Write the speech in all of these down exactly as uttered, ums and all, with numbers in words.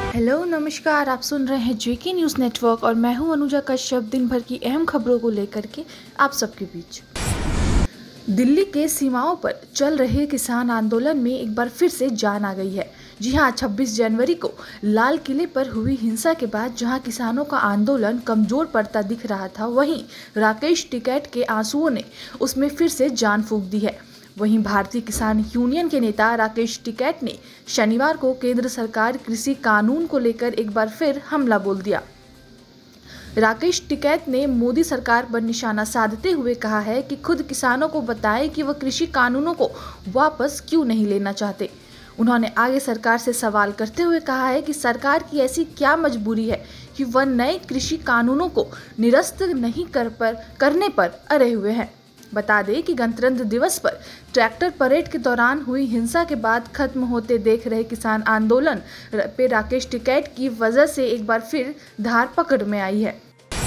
Hello नमस्कार, आप सुन रहे हैं जेके न्यूज़ नेटवर्क और मैं हूं अनुजा कश्यप। दिन भर की अहम खबरों को लेकर के आप सबके बीच। दिल्ली के सीमाओं पर चल रहे किसान आंदोलन में एक बार फिर से जान आ गई है। जी हां, छब्बीस जनवरी को लाल किले पर हुई हिंसा के बाद जहां किसानों का आंदोलन कमजोर पड़ता दिख रहा था, वहीं राकेश टिकैत के आंसुओं ने उसमें फिर से जान फूंक दी है। वहीं भारतीय किसान यूनियन के नेता राकेश टिकैत ने शनिवार को केंद्र सरकार कृषि कानून को लेकर एक बार फिर हमला बोल दिया। राकेश टिकैत ने मोदी सरकार पर निशाना साधते हुए कहा है कि खुद किसानों को बताएं कि वह कृषि कानूनों को वापस क्यों नहीं लेना चाहते। उन्होंने आगे सरकार से सवाल करते हुए कहा है कि सरकार की ऐसी क्या मजबूरी है कि वह नए कृषि कानूनों को निरस्त नहीं कर पर करने पर अड़े हुए हैं। बता दें कि गणतंत्र दिवस पर ट्रैक्टर परेड के दौरान हुई हिंसा के बाद खत्म होते देख रहे किसान आंदोलन पे राकेश टिकैत की वजह से एक बार फिर धार पकड़ में आई है।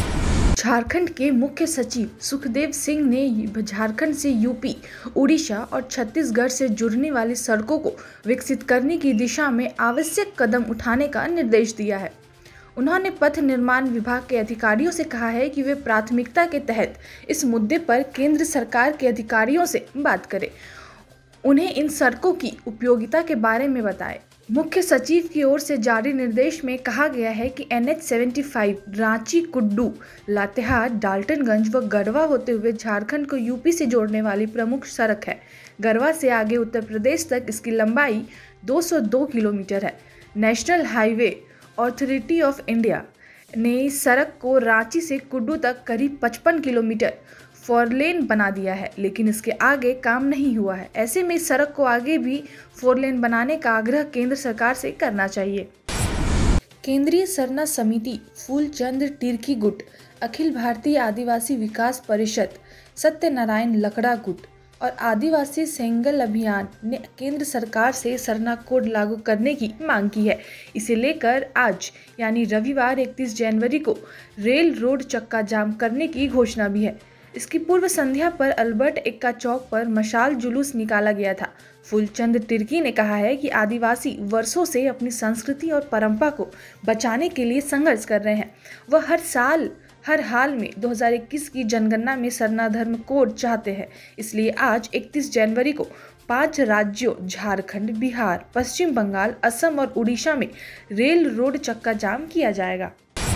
झारखंड के मुख्य सचिव सुखदेव सिंह ने झारखंड से यूपी, उड़ीसा और छत्तीसगढ़ से जुड़ने वाली सड़कों को विकसित करने की दिशा में आवश्यक कदम उठाने का निर्देश दिया है। उन्होंने पथ निर्माण विभाग के अधिकारियों से कहा है कि वे प्राथमिकता के तहत इस मुद्दे पर केंद्र सरकार के अधिकारियों से बात करें, उन्हें इन सड़कों की उपयोगिता के बारे में बताएं। मुख्य सचिव की ओर से जारी निर्देश में कहा गया है कि एन एच पचहत्तर रांची, कुड्डू, लातेहार, डाल्टनगंज व गढ़वा होते हुए झारखंड को यूपी से जोड़ने वाली प्रमुख सड़क है। गढ़वा से आगे उत्तर प्रदेश तक इसकी लंबाई दो सौ दो किलोमीटर है। National highway authority of India ने इस सड़क को रांची से कुड्डू तक करीब पचपन किलोमीटर फोर लेन बना दिया है, लेकिन इसके आगे काम नहीं हुआ है। ऐसे में इस सड़क को आगे भी फोर लेन बनाने का आग्रह केंद्र सरकार से करना चाहिए। केंद्रीय सरना समिति, फूलचंद तिर्की गुट, अखिल भारतीय आदिवासी विकास परिषद, सत्यनारायण लकड़ा गुट और आदिवासी सेंगल अभियान ने केंद्र सरकार से सरना कोड लागू करने की मांग की है। इसे लेकर आज यानी रविवार इकतीस जनवरी को रेल रोड चक्का जाम करने की घोषणा भी है। इसकी पूर्व संध्या पर अल्बर्ट एक्का चौक पर मशाल जुलूस निकाला गया था। फूलचंद तिर्की ने कहा है कि आदिवासी वर्षों से अपनी संस्कृति और परंपरा को बचाने के लिए संघर्ष कर रहे हैं। वह हर साल हर हाल में दो हज़ार इक्कीस की जनगणना में सरना धर्म कोड चाहते हैं। इसलिए आज इकतीस जनवरी को पांच राज्यों झारखंड, बिहार, पश्चिम बंगाल, असम और उड़ीसा में रेल रोड चक्का जाम किया जाएगा।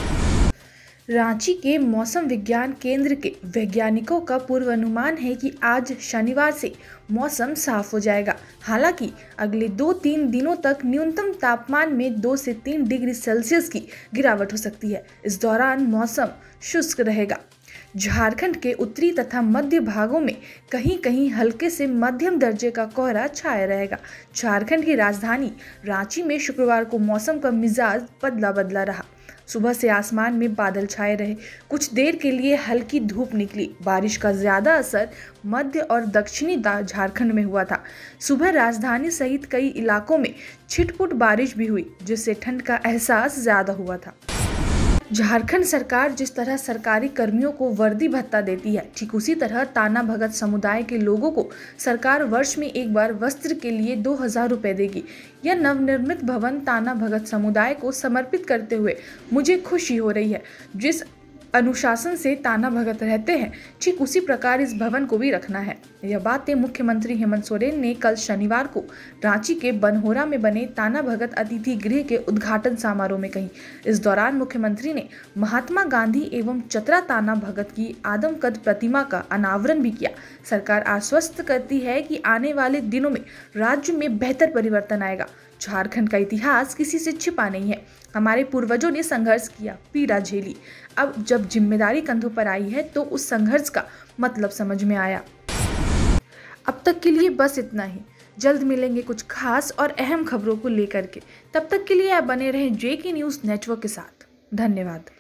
रांची के मौसम विज्ञान केंद्र के वैज्ञानिकों का पूर्वानुमान है कि आज शनिवार से मौसम साफ हो जाएगा। हालांकि अगले दो तीन दिनों तक न्यूनतम तापमान में दो से तीन डिग्री सेल्सियस की गिरावट हो सकती है। इस दौरान मौसम शुष्क रहेगा। झारखंड के उत्तरी तथा मध्य भागों में कहीं कहीं हल्के से मध्यम दर्जे का कोहरा छाया रहेगा। झारखंड की राजधानी रांची में शुक्रवार को मौसम का मिजाज बदला बदला रहा। सुबह से आसमान में बादल छाए रहे, कुछ देर के लिए हल्की धूप निकली। बारिश का ज्यादा असर मध्य और दक्षिणी झारखंड में हुआ था। सुबह राजधानी सहित कई इलाकों में छिटपुट बारिश भी हुई, जिससे ठंड का एहसास ज्यादा हुआ था। झारखंड सरकार जिस तरह सरकारी कर्मियों को वर्दी भत्ता देती है, ठीक उसी तरह ताना भगत समुदाय के लोगों को सरकार वर्ष में एक बार वस्त्र के लिए दो हजार रुपए देगी। यह नवनिर्मित भवन ताना भगत समुदाय को समर्पित करते हुए मुझे खुशी हो रही है। जिस अनुशासन से ताना भगत रहते हैं, ठीक उसी प्रकार इस भवन को भी रखना है। यह बातें मुख्यमंत्री हेमंत सोरेन ने कल शनिवार को रांची के बनहोरा में बने ताना भगत अतिथि गृह के उद्घाटन समारोह में कही। इस दौरान मुख्यमंत्री ने महात्मा गांधी एवं चतरा ताना भगत की आदमकद प्रतिमा का अनावरण भी किया। सरकार आश्वस्त करती है कि आने वाले दिनों में राज्य में बेहतर परिवर्तन आएगा। झारखंड का इतिहास किसी से छिपा नहीं है। हमारे पूर्वजों ने संघर्ष किया, पीड़ा झेली। अब जब जिम्मेदारी कंधों पर आई है तो उस संघर्ष का मतलब समझ में आया। अब तक के लिए बस इतना ही। जल्द मिलेंगे कुछ खास और अहम खबरों को लेकर के। तब तक के लिए आप बने रहें जेके न्यूज़ नेटवर्क के साथ। धन्यवाद।